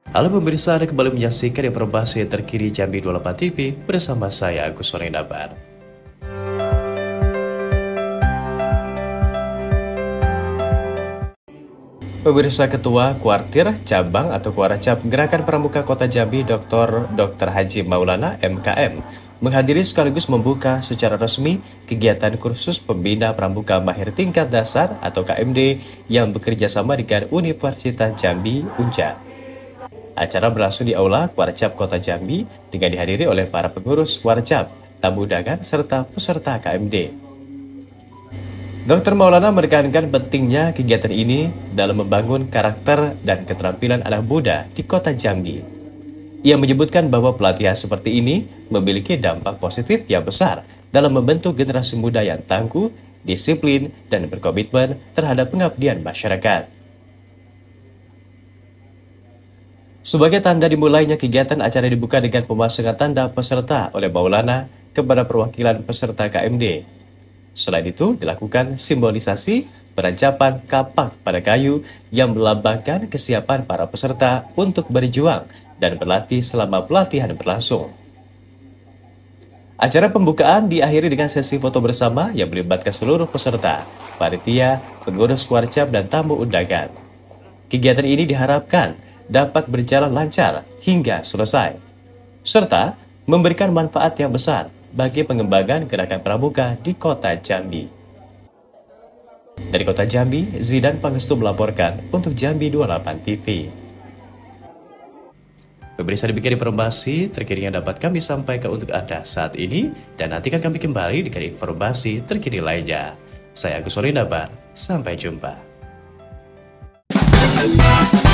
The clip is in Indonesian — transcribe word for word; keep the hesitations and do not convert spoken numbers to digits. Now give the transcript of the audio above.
Halo pemirsa, Anda kembali menyaksikan informasi terkini Jambi dua puluh delapan T V bersama saya Agus Sorendabar. Pemirsa, Ketua Kuartir Cabang atau Kuaracap Gerakan Pramuka Kota Jambi Doktor Dokter Haji Maulana M K M menghadiri sekaligus membuka secara resmi kegiatan kursus pembina pramuka mahir tingkat dasar atau K M D yang bekerja sama dengan Universitas Jambi Unja. Acara berlangsung di Aula Kuaracap Kota Jambi dengan dihadiri oleh para pengurus Kuaracap, tamu undangan, serta peserta K M D. Dokter Maulana menekankan pentingnya kegiatan ini dalam membangun karakter dan keterampilan anak muda di Kota Jambi. Ia menyebutkan bahwa pelatihan seperti ini memiliki dampak positif yang besar dalam membentuk generasi muda yang tangguh, disiplin, dan berkomitmen terhadap pengabdian masyarakat. Sebagai tanda dimulainya kegiatan, acara dibuka dengan pemasangan tanda peserta oleh Maulana kepada perwakilan peserta K M D. Selain itu, dilakukan simbolisasi penancapan kapak pada kayu yang melambangkan kesiapan para peserta untuk berjuang dan berlatih selama pelatihan berlangsung. Acara pembukaan diakhiri dengan sesi foto bersama yang melibatkan seluruh peserta, panitia, pengurus Kuaracap, dan tamu undangan. Kegiatan ini diharapkan dapat berjalan lancar hingga selesai, serta memberikan manfaat yang besar bagi pengembangan gerakan pramuka di Kota Jambi. Dari Kota Jambi, Zidan Pangestu melaporkan untuk Jambi dua puluh delapan T V. Pemirsa, demikian informasi terkini yang dapat kami sampaikan untuk Anda saat ini, dan nantikan kami kembali dengan informasi terkini lainnya. Saya Agus Sorendabar, sampai jumpa.